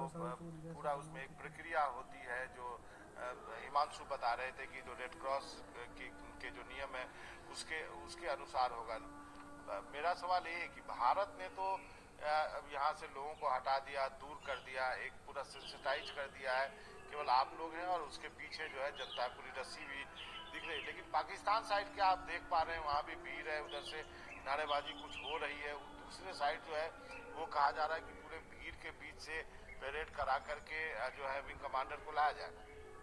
पूरा उसमें एक प्रक्रिया होती है जो हिमांशु बता रहे थे कि जो रेड क्रॉस के जो नियम है उसके उसके अनुसार होगा। मेरा सवाल ये है कि भारत ने तो यहाँ से लोगों को हटा दिया, दूर कर दिया, एक पूरा सेंसिटाइज कर दिया है, केवल आप लोग हैं और उसके पीछे जो है जनता पूरी रस्सी भी दिख रही है। लेकिन पाकिस्तान साइड क्या आप देख पा रहे हैं, वहाँ भी भीड़ है, उधर से नारेबाजी कुछ हो रही है, दूसरे साइड जो है वो कहा जा रहा है कि पूरे भीड़ के बीच से परेड करा करके जो है विंग कमांडर को लाया जाएगा।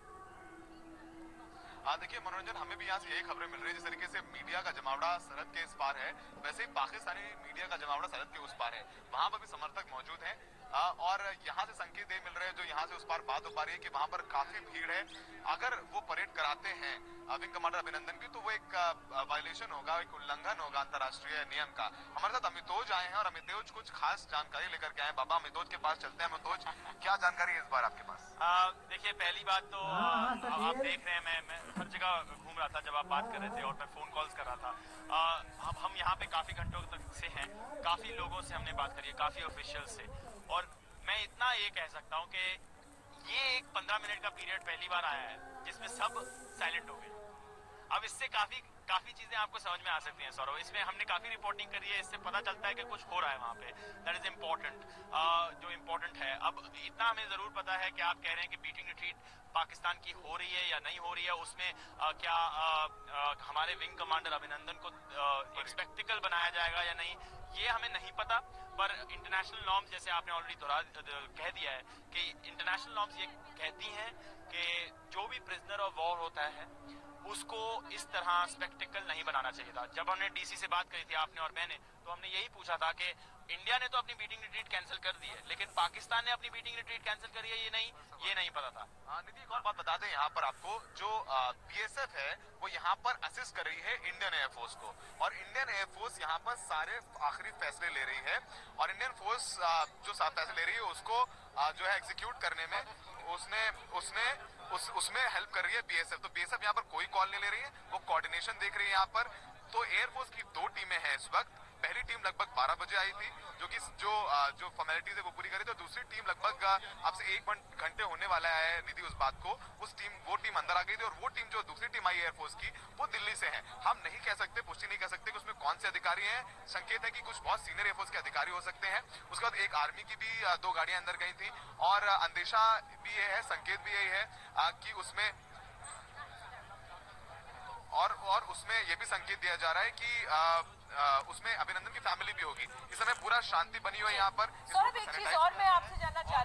देखिए मनोरंजन, हमें भी यहाँ से यही खबरें मिल रही है। जिस तरीके से मीडिया का जमावड़ा सरहद के इस पार है, वैसे ही पाकिस्तानी मीडिया का जमावड़ा सरहद के उस पार है। वहां पर भी समर्थक मौजूद हैं और यहाँ से संकेत ये मिल रहे हैं, जो यहाँ से उस पार बात हो पा रही है कि वहां पर काफी भीड़ है। अगर वो परेड कराते हैं विंग कमांडर अभिनंदन की, तो वो एक वायलेशन होगा, एक उल्लंघन होगा अंतर्राष्ट्रीय नियम का। हमारे साथ अमितोज आए हैं और अमितोज कुछ खास जानकारी लेकर के आए। बाबा अमितोज के पास चलते हैं। अमितोज, क्या जानकारी है इस बार आपके पास? देखिए, पहली बात तो आप देख रहे हैं, मैं हर जगह घूम रहा था जब आप बात कर रहे थे और मैं फोन कॉल्स कर रहा था। अब हम यहाँ पे काफी घंटों तक से हैं, काफी लोगों से हमने बात करी है, काफी ऑफिशियल से, और मैं इतना ये कह सकता हूँ कि ये एक 15 मिनट का पीरियड पहली बार आया है जिसमें सब साइलेंट हो गए। अब इससे काफी चीजें आपको समझ में आ सकती हैं सौरभ। इसमें हमने काफी रिपोर्टिंग करी है, इससे पता चलता है कि कुछ हो रहा है वहां पे। दैट इज इम्पोर्टेंट, जो इम्पोर्टेंट है। अब इतना हमें जरूर पता है कि आप कह रहे हैं कि बीटिंग रिट्रीट पाकिस्तान की हो रही है या नहीं हो रही है, उसमें क्या हमारे विंग कमांडर अभिनंदन को एक स्पेक्टिकल बनाया जाएगा या नहीं, ये हमें नहीं पता। पर इंटरनेशनल नॉर्म्स, जैसे आपने ऑलरेडी कह दिया है कि इंटरनेशनल नॉर्म्स ये कहती हैं कि जो भी प्रिजनर ऑफ वॉर होता है उसको इस तरह स्पेक्टिकल नहीं बनाना चाहिए था। जब हमने डीसी से बात करी थी आपने और मैंने, तो हमने यही पूछा था कि इंडिया ने तो अपनी बीटिंग रिट्रीट कैंसिल कर दी है, लेकिन पाकिस्तान ने अपनी बीटिंग रिट्रीट कैंसिल करी है, ये नहीं पता था। निधि, एक और बात बता दें यहाँ पर आपको, जो बीएसएफ है वो यहाँ पर असिस्ट कर रही है इंडियन एयरफोर्स को, और इंडियन एयरफोर्स यहाँ पर सारे आखिरी फैसले ले रही है, और इंडियन फोर्स जो फैसले ले रही है उसको जो है एग्जीक्यूट करने में उसमें हेल्प कर रही है बीएसएफ। तो बीएसएफ यहाँ पर कोई कॉल नहीं ले रही है, वो कोऑर्डिनेशन देख रही है यहाँ पर। तो एयरफोर्स की 2 टीमें हैं इस वक्त। पहली टीम लगभग 12 बजे आई थी, जो फॉर्मेलिटीज है वो पूरी करी, तो दूसरी टीम लगभग अब से 1 घंटे होने वाला है निधि उस बात को। वो टीम अंदर आ गई थी, और वो टीम जो दूसरी टीम आई एयरफोर्स की वो दिल्ली से है। हम नहीं कह सकते, पुष्टि नहीं कह सकते कि उसमें कौन से अधिकारी हैं। संकेत है कि कुछ बहुत सीनियर एयरफोर्स के अधिकारी हो सकते हैं। उसके बाद एक आर्मी की भी 2 गाड़ियां अंदर गई थी, और अंदेशा भी ये है, संकेत भी यही है कि उसमें और उसमें यह भी संकेत दिया जा रहा है कि उसमें अभिनंदन की फैमिली भी होगी। इस समय पूरा शांति बनी हुई है यहाँ पर। सौरभ, एक चीज और मैं आपसे जानना चाह